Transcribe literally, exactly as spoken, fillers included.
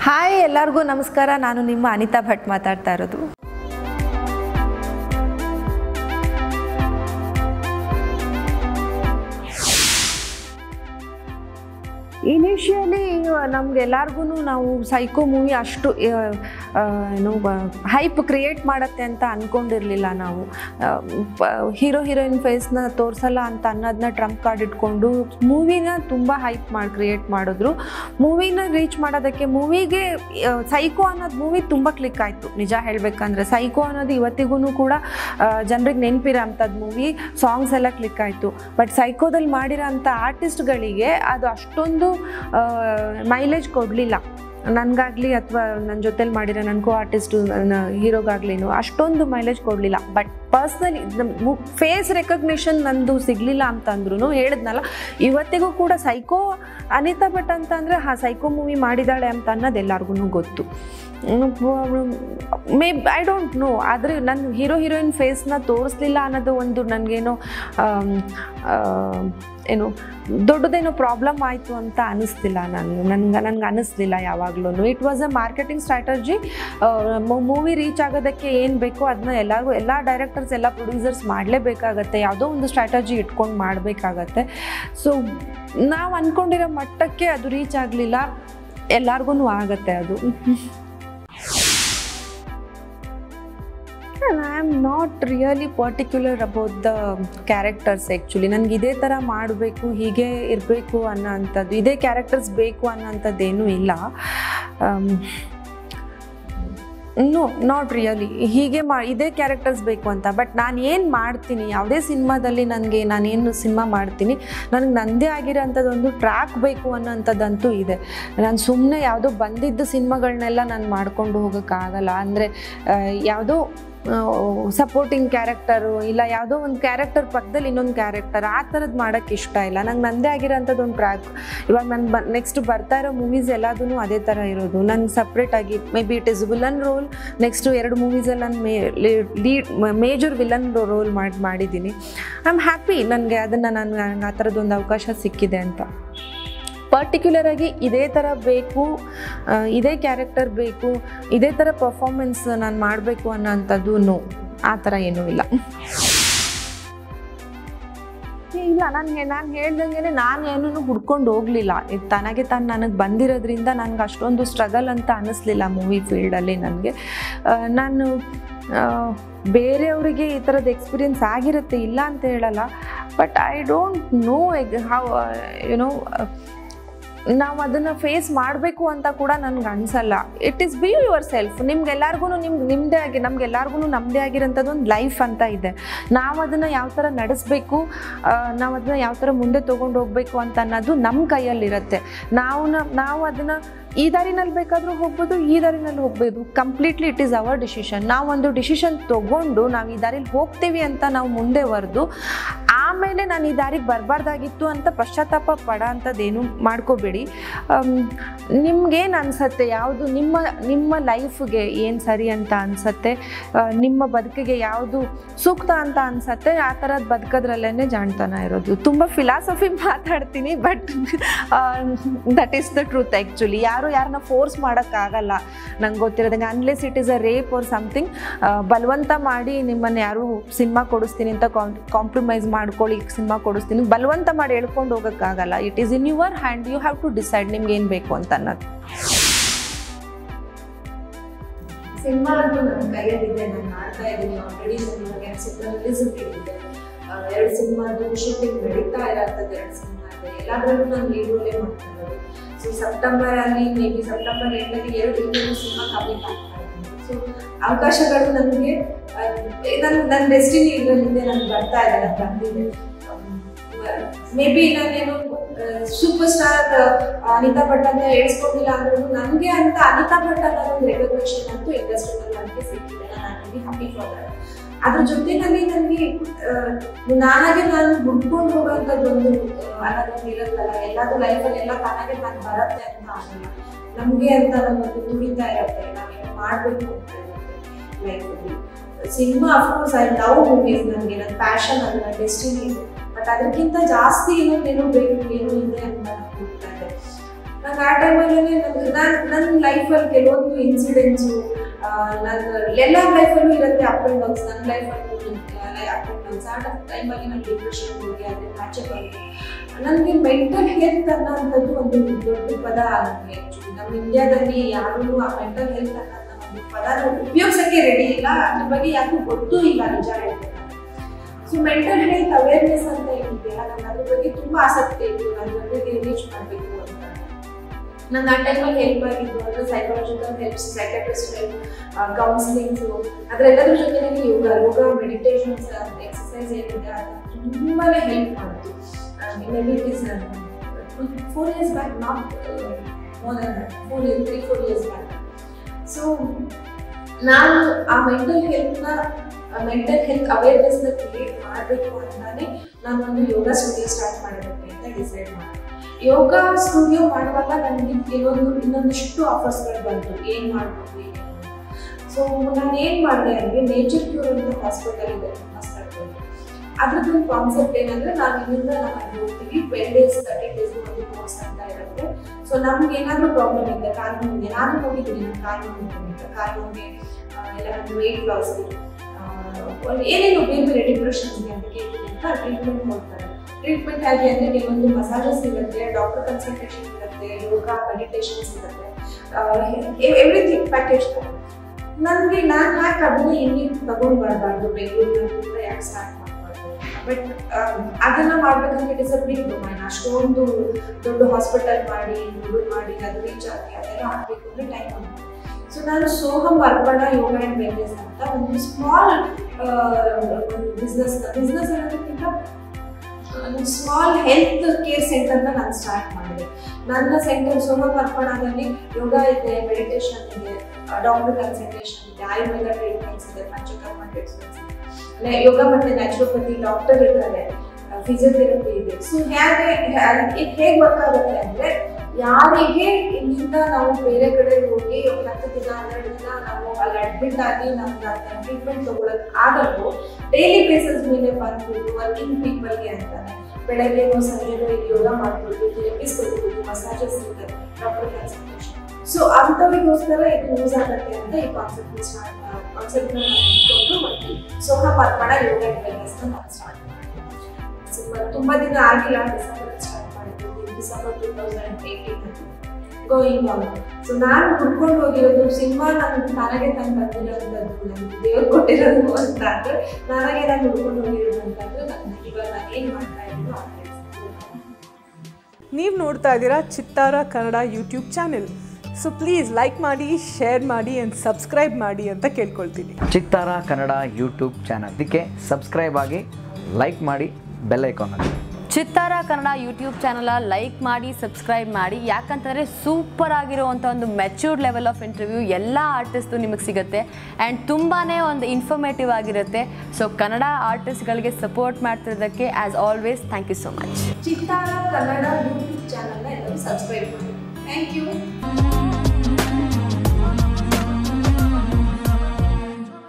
Hi ಎಲ್ಲರಿಗೂ ನಮಸ್ಕಾರ. ನಾನು ನಿಮ್ಮ ಅನಿತಾ ಭಟ್ ಮಾತಾಡ್ತಾ ಇರೋದು. ಇನಿಷಿಯಲಿ ನಮ್ಗೆಲ್ಲರಿಗೂ ನಾವು ಸೈಕೋ ಮೂವಿ ಅಷ್ಟು ಏನು ಹೈಪ್ ಕ್ರಿಯೇಟ್ ಮಾಡುತ್ತೆ ಅಂತ ಅಂದ್ಕೊಂಡಿರಲಿಲ್ಲ. ನಾವು ಹೀರೋ ಹೀರೋಯಿನ್ ಫೇಸ್ನ ತೋರಿಸಲ್ಲ ಅಂತ ಅನ್ನೋದನ್ನ ಟ್ರಂಪ್ ಕಾರ್ಡ್ ಇಟ್ಕೊಂಡು ಮೂವಿನ ತುಂಬ ಹೈಪ್ ಮಾಡಿ ಕ್ರಿಯೇಟ್ ಮಾಡಿದ್ರು. ಮೂವಿನ ರೀಚ್ ಮಾಡೋದಕ್ಕೆ ಮೂವಿಗೆ ಸೈಕೋ ಅನ್ನೋದು ಮೂವಿ ತುಂಬ ಕ್ಲಿಕ್ ಆಯಿತು. ನಿಜ ಹೇಳಬೇಕಂದ್ರೆ ಸೈಕೋ ಅನ್ನೋದು ಇವತ್ತಿಗೂ ಕೂಡ ಜನರಿಗೆ ನೆನಪಿರೋ ಅಂಥದ್ದು ಮೂವಿ. ಸಾಂಗ್ಸ್ ಎಲ್ಲ ಕ್ಲಿಕ್ ಆಯಿತು. ಬಟ್ ಸೈಕೋದಲ್ಲಿ ಮಾಡಿರೋ ಅಂಥ ಆರ್ಟಿಸ್ಟ್ಗಳಿಗೆ ಅದು ಅಷ್ಟೊಂದು ಮೈಲೇಜ್ ಕೊಡಲಿಲ್ಲ. ನನಗಾಗಲಿ ಅಥವಾ ನನ್ನ ಜೊತೆಲಿ ಮಾಡಿರೋ ನನ್ನ ಕೋ ಆರ್ಟಿಸ್ಟು ಹೀರೋಗಾಗ್ಲಿನೂ ಅಷ್ಟೊಂದು ಮೈಲೇಜ್ ಕೊಡಲಿಲ್ಲ. ಬಟ್ ಪರ್ಸ್ನಲಿ ಫೇಸ್ ರೆಕಗ್ನಿಷನ್ ನಂದು ಸಿಗಲಿಲ್ಲ ಅಂತಂದ್ರೂ ಹೇಳಿದ್ನಲ್ಲ, ಇವತ್ತಿಗೂ ಕೂಡ ಸೈಕೋ ಅನಿತಾ ಭಟ್ ಅಂತ ಅಂದರೆ ಹಾಂ ಸೈಕೋ ಮೂವಿ ಮಾಡಿದ್ದಾಳೆ ಅಂತ ಅನ್ನೋದು ಎಲ್ಲರಿಗೂ ಗೊತ್ತು. ಮೇ ಐ ಡೋಂಟ್ ನೋ, ಆದರೆ ನನ್ನ ಹೀರೋ ಹೀರೋಯಿನ್ ಫೇಸ್ನ ತೋರಿಸ್ಲಿಲ್ಲ ಅನ್ನೋದು ಒಂದು ನನಗೇನೋ ಏನು ದೊಡ್ಡದೇನೋ ಪ್ರಾಬ್ಲಮ್ ಆಯಿತು ಅಂತ ಅನ್ನಿಸ್ತಿಲ್ಲ. ನಾನು ನನ್ಗೆ ನನಗೆ ಅನ್ನಿಸ್ಲಿಲ್ಲ ಯಾವಾಗಲೂ. It was a marketing strategy. Movie reach ಆಗೋದಕ್ಕೆ ಏನು ಬೇಕೋ ಅದನ್ನ ಎಲ್ಲರಿಗೂ ಎಲ್ಲ ಡೈರೆಕ್ಟರ್ಸ್ ಎಲ್ಲ ಪ್ರೊಡ್ಯೂಸರ್ಸ್ ಮಾಡಲೇಬೇಕಾಗತ್ತೆ. ಯಾವುದೋ ಒಂದು ಸ್ಟ್ರಾಟಜಿ ಇಟ್ಕೊಂಡು ಮಾಡಬೇಕಾಗತ್ತೆ. ಸೊ ನಾವು ಅಂದ್ಕೊಂಡಿರೋ ಮಟ್ಟಕ್ಕೆ ಅದು ರೀಚ್ ಆಗಲಿಲ್ಲ. ಎಲ್ಲರಿಗೂ ಆಗತ್ತೆ ಅದು. I am not really particular about the characters. Actually ನನಗೆ ಇದೇ ಥರ ಮಾಡಬೇಕು, ಹೀಗೆ ಇರಬೇಕು ಅನ್ನೋ ಅಂಥದ್ದು, ಇದೇ ಕ್ಯಾರೆಕ್ಟರ್ಸ್ ಬೇಕು ಅನ್ನೋ ಅಂಥದ್ದೇನೂ ಇಲ್ಲ. ನೋ ನಾಟ್ ರಿಯಲಿ ಹೀಗೆ ಮಾ ಇದೇ ಕ್ಯಾರೆಕ್ಟರ್ಸ್ ಬೇಕು ಅಂತ. ಬಟ್ ನಾನು ಏನು ಮಾಡ್ತೀನಿ, ಯಾವುದೇ ಸಿನಿಮಾದಲ್ಲಿ ನನಗೆ ನಾನೇನು ಸಿನಿಮಾ ಮಾಡ್ತೀನಿ, ನನಗೆ ನನ್ನದೇ ಆಗಿರೋ ಅಂಥದ್ದೊಂದು ಟ್ರ್ಯಾಕ್ ಬೇಕು ಅನ್ನೋಂಥದ್ದಂತೂ ಇದೆ. ನಾನು ಸುಮ್ಮನೆ ಯಾವುದೋ ಬಂದಿದ್ದ ಸಿನಿಮಾಗಳನ್ನೆಲ್ಲ ನಾನು ಮಾಡ್ಕೊಂಡು ಹೋಗೋಕ್ಕಾಗಲ್ಲ. ಅಂದರೆ ಯಾವುದೋ ಸಪೋರ್ಟಿಂಗ್ ಕ್ಯಾರೆಕ್ಟರು ಇಲ್ಲ ಯಾವುದೋ ಒಂದು ಕ್ಯಾರೆಕ್ಟರ್ ಪಕ್ಕದಲ್ಲಿ ಇನ್ನೊಂದು ಕ್ಯಾರೆಕ್ಟರ್ ಆ ಥರದ್ದು ಮಾಡೋಕ್ಕೆ ಇಷ್ಟ ಇಲ್ಲ. ನಂಗೆ ನನ್ನದೇ ಆಗಿರೋಂಥದ್ದು ಒಂದು ಟ್ರ್ಯಾಕ್. ಇವಾಗ ನಾನು ಬ ನೆಕ್ಸ್ಟ್ ಬರ್ತಾ ಇರೋ ಮೂವೀಸ್ ಎಲ್ಲದೂ ಅದೇ ಥರ ಇರೋದು. ನಂಗೆ ಸಪ್ರೇಟಾಗಿ maybe it is villain role. Next ಎರಡು ಮೂವೀಸಲ್ಲಿ ನಾನು main lead major villain role ಮಾಡಿ ಮಾಡಿದ್ದೀನಿ. I am happy. ನನಗೆ ಅದನ್ನು ನಾನು ನನಗೆ ಆ ಥರದ್ದೊಂದು ಅವಕಾಶ ಸಿಕ್ಕಿದೆ ಅಂತ. ಪರ್ಟಿಕ್ಯುಲರಾಗಿ ಇದೇ ಥರ ಬೇಕು, ಇದೇ ಕ್ಯಾರೆಕ್ಟರ್ ಬೇಕು, ಇದೇ ಥರ ಪರ್ಫಾರ್ಮೆನ್ಸ್ ನಾನು ಮಾಡಬೇಕು ಅನ್ನೋಂಥದ್ದು ನೋ, ಆ ಥರ ಏನೂ ಇಲ್ಲ. ಇಲ್ಲ ನಾನು ನಾನು ಹೇಳ್ದಂಗೆ ನಾನು ಏನೂ ಹುಡ್ಕೊಂಡು ಹೋಗಲಿಲ್ಲ. ಇದು ತನಗೆ ತಾನು ನನಗೆ ಬಂದಿರೋದ್ರಿಂದ ನನಗೆ ಅಷ್ಟೊಂದು ಸ್ಟ್ರಗಲ್ ಅಂತ ಅನ್ನಿಸ್ಲಿಲ್ಲ ಮೂವಿ ಫೀಲ್ಡಲ್ಲಿ ನನಗೆ. ನಾನು ಬೇರೆಯವರಿಗೆ ಈ ಥರದ ಎಕ್ಸ್ಪೀರಿಯನ್ಸ್ ಆಗಿರುತ್ತೆ, ಇಲ್ಲ ಅಂತ ಹೇಳಲ್ಲ. But I don't know how you know ನಾವು ಅದನ್ನು ಫೇಸ್ ಮಾಡಬೇಕು ಅಂತ ಕೂಡ ನನಗೆ ಅನಿಸಲ್ಲ. It is be yourself. ನಿಮ್ಗೆಲ್ಲರಿಗೂ ನಿಮ್ಗೆ ನಿಮ್ಮದೇ ಆಗಿ ನಮ್ಗೆಲ್ಲರಿಗೂ ನಮ್ಮದೇ ಆಗಿರೋಂಥದ್ದು ಒಂದು ಲೈಫ್ ಅಂತ ಇದೆ. ನಾವು ಅದನ್ನು ಯಾವ ಥರ ನಡೆಸಬೇಕು, ನಾವು ಅದನ್ನು ಯಾವ ಥರ ಮುಂದೆ ತೊಗೊಂಡು ಹೋಗಬೇಕು ಅಂತ ಅನ್ನೋದು ನಮ್ಮ ಕೈಯಲ್ಲಿರುತ್ತೆ. ನಾವು ನಾವು ಅದನ್ನು ಈ ದಾರಿನಲ್ಲಿ ಬೇಕಾದರೂ ಹೋಗ್ಬೋದು, ಈ ದಾರಿನಲ್ಲಿ ಹೋಗ್ಬೋದು. Completely it is our decision. ನಾವೊಂದು ಡಿಸಿಷನ್ ತೊಗೊಂಡು ನಾವು ಈ ದಾರಿಲಿ ಹೋಗ್ತೀವಿ ಅಂತ ನಾವು ಮುಂದೆ ಬರೆದು ಆಮೇಲೆ ನಾನು ಈ ದಾರಿಗೆ ಬರಬಾರ್ದಾಗಿತ್ತು ಅಂತ ಪಶ್ಚಾತ್ತಾಪ ಪಡೋ ಅಂಥದ್ದೇನು ಮಾಡ್ಕೋಬೇಡಿ. ನಿಮ್ಗೇನು ಅನಿಸತ್ತೆ, ಯಾವುದು ನಿಮ್ಮ ನಿಮ್ಮ ಲೈಫ್ಗೆ ಏನು ಸರಿ ಅಂತ ಅನಿಸತ್ತೆ, ನಿಮ್ಮ ಬದುಕಿಗೆ ಯಾವುದು ಸೂಕ್ತ ಅಂತ ಅನಿಸತ್ತೆ, ಆ ಥರದ್ದು ಬದುಕೋದ್ರಲ್ಲೇ ಜಾಣ್ತನ ಇರೋದು. ತುಂಬ ಫಿಲಾಸಫಿ ಮಾತಾಡ್ತೀನಿ, but that is the truth. Actually ಯಾರು ಯಾರನ್ನ ಫೋರ್ಸ್ ಮಾಡೋಕ್ಕಾಗಲ್ಲ. ನಂಗೆ ಗೊತ್ತಿರೋದಂಗೆ unless it is a rape or something, ಬಲವಂತ ಮಾಡಿ ನಿಮ್ಮನ್ನು ಯಾರು ಸಿನಿಮಾ ಕೊಡಿಸ್ತೀನಿ ಅಂತ ಕಾಂಪ್ರಮೈಸ್ ಮಾಡ್ಕೊಳ್ಳಿ, ಸಿನಿಮಾ ಕೊಡಿಸ್ತೀನಿ ಬಲವಂತ ಮಾಡಿ ಹೇಳ್ಕೊಂಡು ಹೋಗೋಕ್ಕಾಗಲ್ಲ. It is in your hand. You have to decide ನಿಮ್ಗೆ ಏನು ಬೇಕು ಅಂತ ಅನ್ನೋದು. ಸಿನಿಮಾ ಅಂತೂ ನನ್ನ ಕೈಯಲ್ಲಿದೆ, ನಾನು ಮಾಡ್ತಾ ಇದ್ದೀನಿ. ಆಲ್ರೆಡಿ ನನಗೆ ರಿಲೀಸ್ ಇದೆ. ಎರಡು ಸಿನಿಮಾದು ಶೂಟಿಂಗ್ ನಡೀತಾ ಇರೋಂಥದ್ದು ಎರಡು ಸಿನಿಮಾ ಇದೆ. ಎಲ್ಲದರಲ್ಲೂ ನಾನು ಲೀಡ್ ರೋಲೇ ಮಾಡ್ತಾ ಇರೋದು. ಸೊ ಸೆಪ್ಟೆಂಬರ್ ಅಲ್ಲಿ ಮೇ ಬಿ ಸೆಪ್ಟೆಂಬರ್ ಎಂಟಲ್ಲಿ ಎರಡು ಇನ್ನೊಂದು ಸಿನಿಮಾ ಕಂಪ್ಲೀಟ್ ಆಗ್ತಾ ಇದೆ. ಸೊ ಅವಕಾಶಗಳು ನನಗೆ ನನ್ನ ನನ್ನ ಡೆಸ್ಟಿನಿ ಇದರಲ್ಲಿದೆ, ನನಗೆ ಬರ್ತಾ ಇದೆ, ನನಗೆ ಬಂದಿದೆ. ಮೇ ಬಿ ನಾನೇನು ಸೂಪರ್ ಸ್ಟಾರ್ ಅನಿತಾ ಭಟ್ ಅಂತ ಹೇಳ್ಸ್ಕೊಂಡಿಲ್ಲ ಅಂದ್ರೂ ನನಗೆ ಅಂತ ಅನಿತಾ ಭಟ್ ಅನ್ನೋ ಒಂದು ರೆಕಗ್ನೇಷನ್ ಅಂತೂ ಇಂಡಸ್ಟ್ರಿಯಲ್ಲಿ ನನಗೆ ಸಿಕ್ಕಿದೆ. ನಾನು ವೆರಿ ಹ್ಯಾಪಿ ಫಾರ್ ದಟ್. ಅದ್ರ ಜೊತೆನಲ್ಲಿ ನನಗೆ ನಾನಾಗೆ ನಾನು ಹುಡ್ಕೊಂಡು ಹೋಗೋಂಥದ್ದು ಒಂದು ಅನ್ನೋದೊಂದು ಇರುತ್ತಲ್ಲ. ಎಲ್ಲದೂ ಲೈಫಲ್ಲಿ ಎಲ್ಲ ತಾನಾಗೆ ನಾನು ಬರುತ್ತೆ ಅಂತ ಆಗಲ್ಲ. ನಮಗೆ ಅಂತ ನಮ್ಮೊಂದು ತುಳಿತಾ ಇರುತ್ತೆ, ನಾವೇನು ಮಾಡಬೇಕು ಅಂತ ಇರುತ್ತೆ ಲೈಫಲ್ಲಿ. Cinema of course I love movies. ನನಗೆ ನನ್ನ ಪ್ಯಾಷನ್ ಅಲ್ಲ, ಡೆಸ್ಟಿನಿ ಇದೆ. ಬಟ್ ಅದಕ್ಕಿಂತ ಜಾಸ್ತಿ ಇನ್ನೊಂದೇನೋ ಬೇಕು, ಏನೋ ಇದೆ ಅಂತ ನಾನು ಹುಡುಕ್ತಾ ಇದೆ. ನಂಗೆ ಆ ಟೈಮಲ್ಲೇ ನಂಗೆ ನಾನು ನನ್ನ ಲೈಫಲ್ಲಿ ಕೆಲವೊಂದು ಇನ್ಸಿಡೆಂಟ್ಸು ನನ್ನ ಎಲ್ಲ ಲೈಫಲ್ಲೂ ಇರುತ್ತೆ ಅಪ್ ಆ್ಯಂಡ್ ಡೌನ್ಸ್. ನನ್ನ ಲೈಫಲ್ಲೂ ಅಪ್ ಆ್ಯಂಡ್ ಡೌನ್ಸ್. ಆ ಟೈಮಲ್ಲಿ ನಾನು ಡಿಪ್ರೆಷನ್ ಹೋಗಿ ಅದೇ ಆಚೆ ಬಂದು ನನಗೆ ಮೆಂಟಲ್ ಹೆಲ್ತ್ ಅನ್ನೋಂಥದ್ದು ಒಂದು ದೊಡ್ಡ ಪದ ನನಗೆ. ಆ್ಯಕ್ಚುಲಿ ನಮ್ಮ ಇಂಡಿಯಾದಲ್ಲಿ ಯಾರೂ ಆ ಮೆಂಟಲ್ ಹೆಲ್ತ್ ಅನ್ನೋ ಒಂದು ಪದನ ಉಪಯೋಗಿಸೋಕ್ಕೆ ರೆಡಿ ಇಲ್ಲ, ಅದ್ರ ಬಗ್ಗೆ ಯಾಕೂ ಗೊತ್ತೂ ಇಲ್ಲ ನಿಜ ಹೇಳ್ತಾರೆ. ಸೊ ಮೆಂಟಲ್ ಹೆಲ್ತ್ ಅವೇರ್ನೆಸ್ ಅಂತ ಏನಿದೆಯಲ್ಲ, ನನಗೆ ಅದ್ರ ಬಗ್ಗೆ ತುಂಬ ಆಸಕ್ತಿ ಇತ್ತು, ನನ್ನ ಬಗ್ಗೆ ರೀಚ್ ಮಾಡಬೇಕು ಅಂತ. ನಾನು ಆ ಟೈಮಲ್ಲಿ ಹೆಲ್ಪ್ ಆಗಿದ್ದು ಅಂದರೆ psychological helps, psychiatrist help, counsellings, ಅದರೆಲ್ಲದ್ರ ಜೊತೆಗೆ ಯೋಗ ಯೋಗ ಮೆಡಿಟೇಷನ್ಸ್, ಎಕ್ಸಸೈಸ್ ಏನಿದೆ ಅದು ತುಂಬಾ ಹೆಲ್ಪ್ ಮಾಡಿತು. Maybe it is four years back, not more than that, four year three four years back. So ನಾನು ಆ ಮೆಂಟಲ್ ಹೆಲ್ತ್ನ ಮೆಂಟಲ್ ಹೆಲ್ತ್ ಅವೇರ್ನೆಸ್ನ ಕ್ರಿಯೇಟ್ ಮಾಡಬೇಕು ಅಂತಾನೆ ನಾನು ಒಂದು ಯೋಗ ಸ್ಟುಡಿಯೋ ಸ್ಟಾರ್ಟ್ ಮಾಡಬೇಕು ಅಂತ ಡಿಸೈಡ್ ಮಾಡಿದೆ. ಯೋಗ ಸ್ಟುಡಿಯೋ ಮಾಡುವಾಗ ನನಗೆ ಕೆಲವೊಂದು ಇನ್ನೊಂದಿಷ್ಟು ಆಫರ್ಸ್ಗಳು ಬಂತು, ಏನು ಮಾಡಬೇಕು ಏನು. ಸೊ ನಾನು ಏನು ಮಾಡಿದೆ ಅಂದರೆ ನೇಚರ್ ಕ್ಯೂರ್ ಅಂತ ಹಾಸ್ಪಿಟಲ್ ಇದೆ ಹಾಸ್ಪಿಟಲ್, ಅದ್ರದ್ದೊಂದು ಕಾನ್ಸೆಪ್ಟ್ ಏನಂದರೆ ನಾವು ಇಲ್ಲಿಂದ ನಾವು ಅಲ್ಲಿ ಹೋಗ್ತೀವಿ, ಟ್ವೆಲ್ ಡೇಸ್ ತರ್ಟೀನ್ ಡೇಸ್ ಒಂದು ಕೋರ್ಸ್ ಅಂತ ಇರುತ್ತೆ. ಸೊ ನಮ್ಗೆ ಏನಾದರೂ ಪ್ರಾಬ್ಲಮ್ ಇದೆ, ಕಾಲು ನೋವಿದೆ, ನಾನು ಹೋಗಿದ್ದೀನಿ, ನನ್ನ ಕಾಲು ನೋವಿದೆ, ಕಾಲು ನೋವಿಗೆ ಎಲ್ಲ ನನ್ನ ವೆಯ್ಟ್ ಲಾಸ್ ಇದೆ, ಏನೇನು ಬೇರೆ ಬೇರೆ ಡಿಪ್ರೆಷನ್ಸ್ಗೆ ಅಂತ ಕೇಳ್ತೀನಿ ಅಂತ ಟ್ರೀಟ್ಮೆಂಟ್ ಕೊಡ್ತಾರೆ. ಟ್ರೀಟ್ಮೆಂಟ್ ಆಗಿ ಅಂದರೆ ಕೆಲವೊಂದು ಮಸಾಜಸ್ ಇರುತ್ತೆ, ಡಾಕ್ಟರ್ ಕನ್ಸಲ್ಟೇಷನ್ ಇರುತ್ತೆ, ಯೋಗ ಮೆಡಿಟೇಷನ್ಸ್ ಇರುತ್ತೆ, ಎವ್ರಿಥಿಂಗ್ ಪ್ಯಾಕೇಜ್. ನನಗೆ ನಾನು ಯಾಕೆ ಅದನ್ನು ಇಲ್ಲಿ ತಗೊಂಡು ಬರಬಾರ್ದು, ಬೆಂಗಳೂರಿನ ಯಾಕೆ ಸ್ಟಾರ್ಟ್ ಮಾಡಬಾರ್ದು. ಬಟ್ ಅದನ್ನು ಮಾಡ್ಬೇಕಂದ್ರೆ it is a big domain. ಅಷ್ಟೊಂದು ದೊಡ್ಡ ಹಾಸ್ಪಿಟಲ್ ಮಾಡಿ ದುಡ್ಡು ಮಾಡಿ ಅದು ರೀಚ್ ಆಗಿ ಅದೆಲ್ಲ ಆಗಬೇಕು ಅಂದರೆ ಟೈಮ್ ಆಗುತ್ತೆ. ಸೊ ನಾನು ಸೋಹಮ್ ಅರ್ಪಣಾ ಯೋಗ ಆ್ಯಂಡ್ ವೆಲ್ನೆಸ್ ಅಂತ ಒಂದು ಸ್ಮಾಲ್ ಒಂದು ಬಿಸ್ನೆಸ್ ಬಿಸ್ನೆಸ್ ಅನ್ನೋದಕ್ಕಿಂತ ಒಂದು ಸ್ಮಾಲ್ ಹೆಲ್ತ್ ಕೇರ್ ಸೆಂಟರ್ನ ನಾನು ಸ್ಟಾರ್ಟ್ ಮಾಡಿದೆ. ನನ್ನ ಸೆಂಟರ್ ಸೋಹಮ್ ಅರ್ಪಣಾದಲ್ಲಿ ಯೋಗ ಇದೆ, ಮೆಡಿಟೇಷನ್ ಇದೆ, ಡಾಕ್ಟರ್ ಕನ್ಸಲ್ಟೇಷನ್ ಇದೆ, ಆಯುರ್ವೇದ ಟ್ರೀಟ್ಮೆಂಟ್ಸ್ ಇದೆ, ಪಂಚಕರ್ಮ ಟ್ರೀಟ್ಮೆಂಟ್ಸ್ ಇದೆ, ಯೋಗ ಮತ್ತು ನ್ಯಾಚುರೋಪತಿ ಡಾಕ್ಟರ್ ಇದ್ದಾರೆ, ಫಿಸಿಯೋಥೆರಪಿ ಇದೆ. ಸೊ ಹೇಗೆ ಇದು ಹೇಗೆ ವರ್ಕ್ ಆಗುತ್ತೆ ಅಂದರೆ, ಯಾರಿಗೆ ಇಲ್ಲಿಂದ ನಾವು ಬೇರೆ ಕಡೆ ಹೋಗಿ ಹತ್ತು ದಿನ ಹನ್ನೆರಡು ದಿನ ನಾವು ಅಲ್ಲಿ ಅಡ್ಮಿಟ್ ಆಗಿ ನಮ್ಗೆ ಅದನ್ನ ಟ್ರೀಟ್ಮೆಂಟ್ ತೊಗೊಳೋದು ಆಗಲು ಡೈಲಿ ಬೇಸಿಸ್ ಮೇಲೆ ಬಂದ್ಬಿಟ್ಟು ವರ್ಕಿಂಗ್ ಪೀಪಲ್ಗೆ ಅಂತಾನೆ ಬೆಳಗ್ಗೆನೋ ಸಂಜೆನೋ ಇಲ್ಲಿ ಯೋಗ ಮಾಡ್ಬೋದು, ಥೆರಪೀಸ್ ಕೊಡ್ಬೋದು, ಮಸಾಜಸ್ ಇದೆ, ಡಾಕ್ಟರ್ ಕನ್ಸಲ್ಟೇಷನ್. ಸೊ ಅಂಥವ್ರಿಗೋಸ್ಕರ ಇದು ಯೂಸ್ ಆಗುತ್ತೆ ಅಂತ ಈ ಕಾನ್ಸೆಪ್ಟ್ ಸ್ಟಾರ್ಟ್ ಕಾನ್ಸೆಪ್ಟ್ನ ಇಟ್ಕೊಂಡು ಮತ್ತು ಸೋಹಮ್ ಅರ್ಪಣಾ ಯೋಗ ಆ್ಯಂಡ್ ವೆಲ್ನೆಸ್ನ ನಾನು ಸ್ಟಾರ್ಟ್ ಮಾಡಿದೆ. ಸೊ ತುಂಬ ದಿನ ಆಗಿಲ್ಲ, ಡಿಸೆಂಬರ್ ಸ್ಟಾರ್ಟ್ ಮಾಡಿದ್ದು, December two thousand eighteen going on. So ನಾನು ಹುಡ್ಕೊಂಡು ಹೋಗಿರೋದು ಸಿನಿಮಾ ನನ್ನ ನನಗೆ ತಂದು ಬಂದಿರೋಂಥದ್ದು, ನನಗೆ ದೇವ್ರು ಕೊಟ್ಟಿರೋದು ಅಂತ ಅಂದರೆ ನನಗೆ ನಾನು ಹುಡ್ಕೊಂಡು ಹೋಗಿರೋದು ಅಂತಂದ್ರೆ ನನ್ನ ಇವಾಗ ನಾನು ಏನು ಮಾಡ್ತಾ ಇದ್ದೀನೋ ಆ ಕೆಲಸ. ನೀವು ನೋಡ್ತಾ ಇದ್ದೀರಾ Chittara Kannada YouTube channel. So please like ಮಾಡಿ, ಶೇರ್ ಮಾಡಿ ಆ್ಯಂಡ್ ಸಬ್ಸ್ಕ್ರೈಬ್ ಮಾಡಿ ಅಂತ ಕೇಳ್ಕೊಳ್ತೀನಿ. ಚಿತ್ತಾರ ಕನ್ನಡ ಯೂಟ್ಯೂಬ್ ಚಾನಲ್, ಇದಕ್ಕೆ ಸಬ್ಸ್ಕ್ರೈಬ್ ಆಗಿ, ಲೈಕ್ ಮಾಡಿ, ಬೆಲ್ ಐಕಾನ್ ಆಗಿ. Chittara Kannada YouTube channel like ಮಾಡಿ, ಸಬ್ಸ್ಕ್ರೈಬ್ ಮಾಡಿ. ಯಾಕಂತಂದರೆ ಸೂಪರ್ ಆಗಿರುವಂಥ ಒಂದು ಮೆಚ್ಯೂರ್ಡ್ ಲೆವೆಲ್ ಆಫ್ ಇಂಟರ್ವ್ಯೂ ಎಲ್ಲ ಆರ್ಟಿಸ್ಟು ನಿಮಗೆ ಸಿಗುತ್ತೆ ಆ್ಯಂಡ್ ತುಂಬಾ ಒಂದು ಇನ್ಫಾರ್ಮೇಟಿವ್ ಆಗಿರುತ್ತೆ. ಸೊ ಕನ್ನಡ ಆರ್ಟಿಸ್ಟ್ಗಳಿಗೆ ಸಪೋರ್ಟ್ ಮಾಡ್ತಿರೋದಕ್ಕೆ as always thank you so much. Chittara Kannada YouTube ಚಾನಲ್ನ ಎಲ್ಲರೂ ಸಬ್ಸ್ಕ್ರೈಬ್ ಮಾಡಿ. Thank you.